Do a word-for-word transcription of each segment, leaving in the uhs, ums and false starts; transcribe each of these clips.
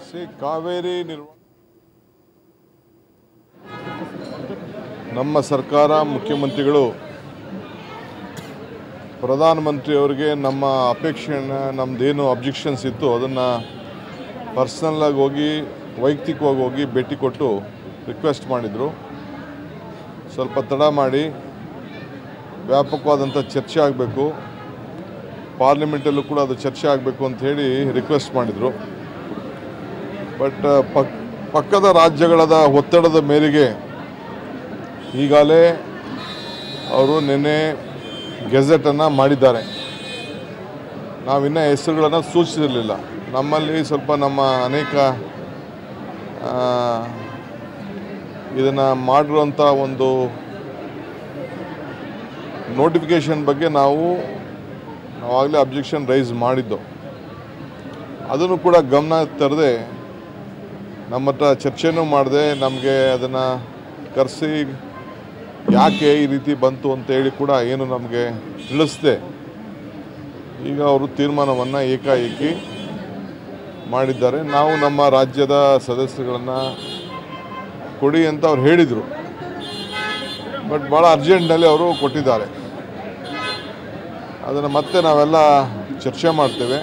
C Kaveri ನಿರ್ವಹಣೆ ನಮ್ಮ ಸರ್ಕಾರ ಮುಖ್ಯಮಂತ್ರಿಗಳು ಪ್ರಧಾನಮಂತ್ರಿಯವರಿಗೆ ನಮ್ಮ ಅಪೇಕ್ಷೆಯನ್ನು ನಮ್ಮದೇನು ಅಬ್ಜೆಕ್ಷನ್ಸ್ ಇತ್ತು ಅದನ್ನು ಪರ್ಸ್ನಲ್ಲಾಗಿ ಹೋಗಿ ವೈಯಕ್ತಿಕವಾಗಿ ಹೋಗಿ ಭೇಟಿ ಕೊಟ್ಟು ರಿಕ್ವೆಸ್ಟ್ ಮಾಡಿದರು. ಸ್ವಲ್ಪ ತಡ ಮಾಡಿ ವ್ಯಾಪಕವಾದಂಥ ಚರ್ಚೆ ಆಗಬೇಕು, ಪಾರ್ಲಿಮೆಂಟಲ್ಲೂ ಕೂಡ ಅದು ಚರ್ಚೆ ಆಗಬೇಕು ಅಂತ ಹೇಳಿ ರಿಕ್ವೆಸ್ಟ್ ಮಾಡಿದರು. ಬಟ್ ಪಕ್ ಪಕ್ಕದ ರಾಜ್ಯಗಳದ ಒತ್ತಡದ ಮೇರೆಗೆ ಈಗಾಗಲೇ ಅವರು ನಿನ್ನೆ ಗೆಜೆಟನ್ನು ಮಾಡಿದ್ದಾರೆ. ನಾವಿನ್ನೂ ಹೆಸರುಗಳನ್ನು ಸೂಚಿಸಿರಲಿಲ್ಲ. ನಮ್ಮಲ್ಲಿ ಸ್ವಲ್ಪ ನಮ್ಮ ಅನೇಕ ಇದನ್ನು ಮಾಡಿರುವಂಥ ಒಂದು ನೋಟಿಫಿಕೇಷನ್ ಬಗ್ಗೆ ನಾವು ನಾವಾಗಲೇ ಅಬ್ಜೆಕ್ಷನ್ ರೈಸ್ ಮಾಡಿದ್ದು. ಅದನ್ನು ಕೂಡ ಗಮನ ತರದೆ ನಮ್ಮ ಹತ್ರ ಚರ್ಚೆನೂ ಮಾಡಿದೆ, ನಮಗೆ ಅದನ್ನು ಕರೆಸಿ ಯಾಕೆ ಈ ರೀತಿ ಬಂತು ಅಂತೇಳಿ ಕೂಡ ಏನು ನಮಗೆ ತಿಳಿಸ್ದೆ. ಈಗ ಅವರು ತೀರ್ಮಾನವನ್ನು ಏಕಾಏಕಿ ಮಾಡಿದ್ದಾರೆ. ನಾವು ನಮ್ಮ ರಾಜ್ಯದ ಸದಸ್ಯರುಗಳನ್ನು ಕೊಡಿ ಅಂತ ಅವ್ರು ಹೇಳಿದರು, ಬಟ್ ಭಾಳ ಅರ್ಜೆಂಟ್ನಲ್ಲಿ ಅವರು ಕೊಟ್ಟಿದ್ದಾರೆ. ಅದನ್ನು ಮತ್ತೆ ನಾವೆಲ್ಲ ಚರ್ಚೆ ಮಾಡ್ತೇವೆ.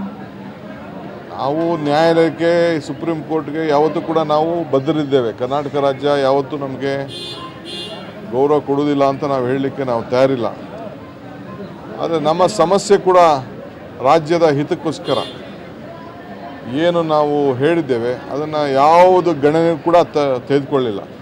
ನಾವು ನ್ಯಾಯಾಲಯಕ್ಕೆ, ಸುಪ್ರೀಂ ಕೋರ್ಟ್ಗೆ ಯಾವತ್ತೂ ಕೂಡ ನಾವು ಬದ್ಧರಿದ್ದೇವೆ. ಕರ್ನಾಟಕ ರಾಜ್ಯ ಯಾವತ್ತೂ ನಮಗೆ ಗೌರವ ಕೊಡುವುದಿಲ್ಲ ಅಂತ ನಾವು ಹೇಳಲಿಕ್ಕೆ ನಾವು ತಯಾರಿಲ್ಲ. ಆದರೆ ನಮ್ಮ ಸಮಸ್ಯೆ ಕೂಡ ರಾಜ್ಯದ ಹಿತಕ್ಕೋಸ್ಕರ ಏನು ನಾವು ಹೇಳಿದ್ದೇವೆ ಅದನ್ನು ಯಾವುದು ಗಣನೆ ಕೂಡ ತೆಗೆದುಕೊಳ್ಳಿಲ್ಲ.